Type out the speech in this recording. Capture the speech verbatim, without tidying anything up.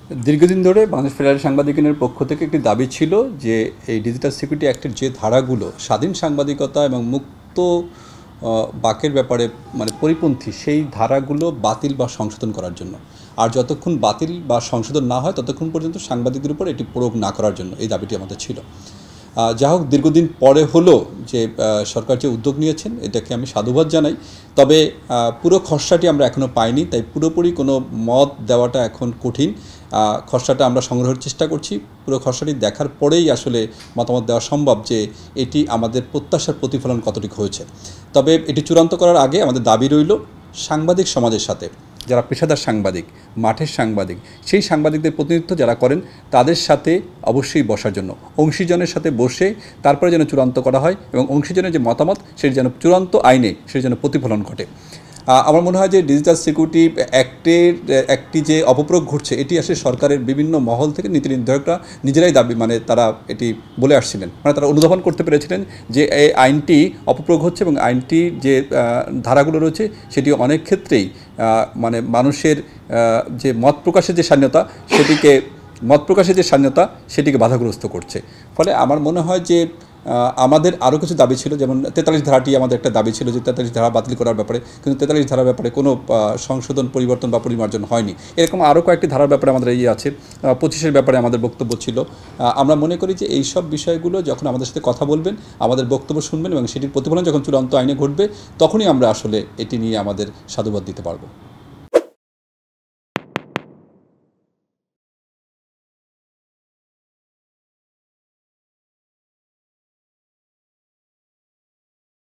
দীর্ঘদিন ধরে বাংলাদেশ ফেডারেল সাংবাদিক ইউনিয়নের পক্ষ থেকে একটি দাবি ছিল যে এই ডিজিটাল সিকিউরিটি অ্যাক্টের যে ধারাগুলো স্বাধীন সাংবাদিকতা এবং মুক্ত বাকের ব্যাপারে মানে পরিপন্থী সেই ধারাগুলো বাতিল বা সংশোধন করার জন্য, আর যতক্ষণ বাতিল বা সংশোধন না হয় ততক্ষণ পর্যন্ত সাংবাদিকদের উপর এটি প্রয়োগ না করার জন্য এই দাবিটি আমাদের ছিল। যা হোক, দীর্ঘদিন পরে হলো যে সরকার যে উদ্যোগ নিয়েছেন এটাকে আমি সাধুবাদ জানাই। তবে পুরো খসড়াটি আমরা এখনও পাইনি, তাই পুরোপুরি কোনো মত দেওয়াটা এখন কঠিন। খসড়াটা আমরা সংগ্রহের চেষ্টা করছি, পুরো খসড়াটি দেখার পরেই আসলে মতামত দেওয়া সম্ভব যে এটি আমাদের প্রত্যাশার প্রতিফলন কতটুকু হয়েছে। তবে এটি চূড়ান্ত করার আগে আমাদের দাবি রইল সাংবাদিক সমাজের সাথে, যারা পেশাদার সাংবাদিক, মাঠের সাংবাদিক, সেই সাংবাদিকদের প্রতিনিধিত্ব যারা করেন তাদের সাথে অবশ্যই বসার জন্য, অংশীজনের সাথে বসে তারপরে যেন চূড়ান্ত করা হয় এবং অংশীজনের যে মতামত সেটি যেন চূড়ান্ত আইনে সেটি যেন প্রতিফলন ঘটে। আমার মনে হয় যে ডিজিটাল সিকিউরিটি অ্যাক্টের একটি যে অপপ্রয়োগ ঘটছে এটি আসলে সরকারের বিভিন্ন মহল থেকে নীতি নির্ধারকরা নিজেরাই দাবি মানে তারা এটি বলে আসছিলেন, মানে তারা অনুধাবন করতে পেরেছিলেন যে এই আইনটি অপপ্রয়োগ হচ্ছে এবং আইনটির যে ধারাগুলো রয়েছে সেটি অনেক ক্ষেত্রেই মানে মানুষের যে মত প্রকাশের যে স্বাধীনতা সেটিকে মত প্রকাশের যে স্বাধীনতা সেটিকে বাধাগ্রস্ত করছে। ফলে আমার মনে হয় যে আমাদের আরও কিছু দাবি ছিল, যেমন তেতাল্লিশ ধারাটি আমাদের একটা দাবি ছিল যে তেতাল্লিশ ধারা বাতিল করার ব্যাপারে, কিন্তু তেতাল্লিশ ধারার ব্যাপারে কোনো সংশোধন পরিবর্তন বা পরিমার্জন হয়নি। এরকম আরও কয়েকটি ধারার ব্যাপারে আমাদের ইয়ে আছে, পঁচিশের ব্যাপারে আমাদের বক্তব্য ছিল। আমরা মনে করি যে এই সব বিষয়গুলো যখন আমাদের সাথে কথা বলবেন, আমাদের বক্তব্য শুনবেন এবং সেটির প্রতিফলন যখন চূড়ান্ত আইনে ঘটবে তখনই আমরা আসলে এটি নিয়ে আমাদের সাধুবাদ দিতে পারবো।